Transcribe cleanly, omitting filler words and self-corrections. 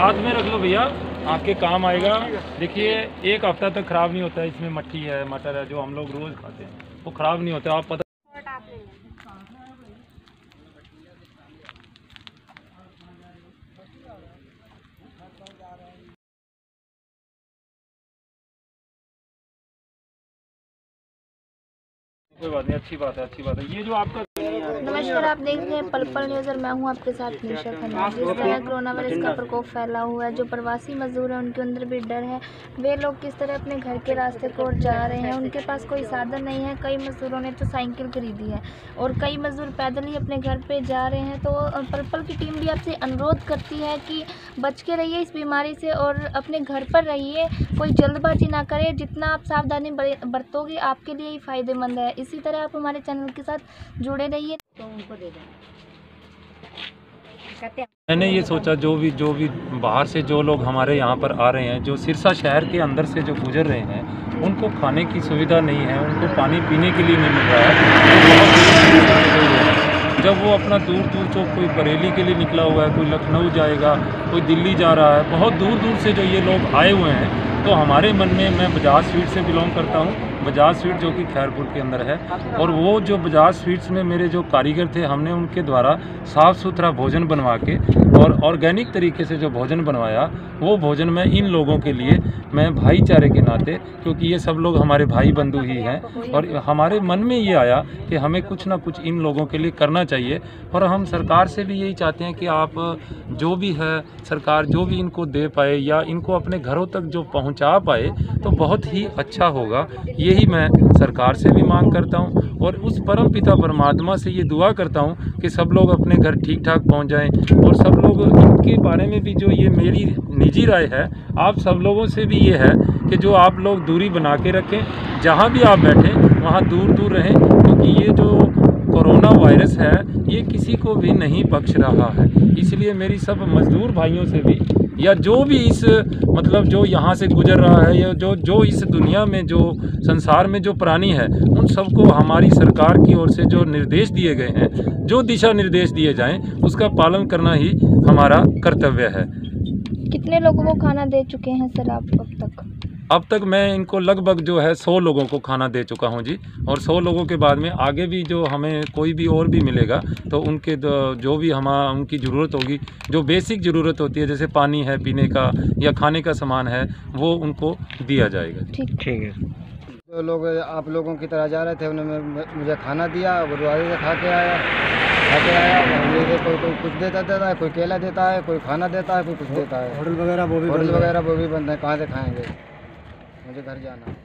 हाथ में रख लो भैया, आपके काम आएगा। देखिए एक हफ्ता तक खराब नहीं होता है। इसमें मट्ठी है, मटर है, जो हम लोग रोज खाते हैं, वो खराब नहीं होता। आप पता कोई बात नहीं, अच्छी बात है, अच्छी बात है। ये जो आपका नमस्कार, आप देख रहे हैं पल पल न्यूज़ और मैं हूं आपके साथ निशा खन्ना। जिस तरह कोरोना वायरस का प्रकोप फैला हुआ है, जो प्रवासी मजदूर हैं उनके अंदर भी डर है। वे लोग किस तरह अपने घर के रास्ते को जा रहे हैं, उनके पास कोई साधन नहीं है। कई मजदूरों ने तो साइकिल खरीदी है और कई मजदूर पैदल ही अपने घर पे जा रहे हैं। तो पल पल की टीम भी आपसे अनुरोध करती है कि बच के रहिए इस बीमारी से और अपने घर पर रहिए, कोई जल्दबाजी ना करें। जितना आप सावधानी बरतोगे आपके लिए ही फ़ायदेमंद है। इसी तरह आप हमारे चैनल के साथ जुड़े रहिए। तो उनको दे दें। मैंने ये सोचा जो भी बाहर से जो लोग हमारे यहाँ पर आ रहे हैं, जो सिरसा शहर के अंदर से जो गुजर रहे हैं, उनको खाने की सुविधा नहीं है, उनको पानी पीने के लिए नहीं मिल रहा है। जब वो अपना दूर दूर जो कोई बरेली के लिए निकला हुआ है, कोई लखनऊ जाएगा, कोई दिल्ली जा रहा है, बहुत दूर दूर से जो ये लोग आए हुए हैं, तो हमारे मन में, मैं बजाज स्वीट से बिलोंग करता हूँ, बजाज स्वीट जो कि खैरपुर के अंदर है, और वो जो बजाज स्वीट्स में मेरे जो कारीगर थे, हमने उनके द्वारा साफ़ सुथरा भोजन बनवा के और ऑर्गेनिक तरीके से जो भोजन बनवाया, वो भोजन मैं इन लोगों के लिए, मैं भाईचारे के नाते, क्योंकि ये सब लोग हमारे भाई बंधु ही हैं, और हमारे मन में ये आया कि हमें कुछ ना कुछ इन लोगों के लिए करना चाहिए। और हम सरकार से भी यही चाहते हैं कि आप जो भी है, सरकार जो भी इनको दे पाए या इनको अपने घरों तक जो पहुंचा पाए, तो बहुत ही अच्छा होगा। यही मैं सरकार से भी मांग करता हूं और उस परम पिता परमात्मा से ये दुआ करता हूं कि सब लोग अपने घर ठीक ठाक पहुंच जाएं। और सब लोग इनके बारे में भी, जो ये मेरी निजी राय है, आप सब लोगों से भी ये है कि जो आप लोग दूरी बना के रखें, जहां भी आप बैठें वहां दूर दूर रहें, क्योंकि ये जो कोरोना वायरस है ये किसी को भी नहीं बख्श रहा है। इसलिए मेरी सब मज़दूर भाइयों से भी, या जो भी इस मतलब जो यहाँ से गुजर रहा है, या जो इस दुनिया में, जो संसार में जो प्राणी है, उन सबको हमारी सरकार की ओर से जो निर्देश दिए गए हैं, जो दिशा निर्देश दिए जाएं, उसका पालन करना ही हमारा कर्तव्य है। कितने लोगों को खाना दे चुके हैं सर आप अब तक? अब तक मैं इनको लगभग जो है 100 लोगों को खाना दे चुका हूं जी, और 100 लोगों के बाद में आगे भी जो हमें कोई भी और भी मिलेगा, तो उनके जो भी उनकी ज़रूरत होगी, जो बेसिक ज़रूरत होती है, जैसे पानी है पीने का या खाने का सामान है, वो उनको दिया जाएगा। ठीक है। जो लोग आप लोगों की तरह जा रहे थे, उन्होंने मुझे खाना दिया, गुरुद्वारे से खा के आया। कोई कुछ देता है, कोई केला देता है, कोई खाना देता है, कोई कुछ देता है। होटल वगैरह वो भी बंद है, कहाँ से खाएंगे? मुझे घर जाना है।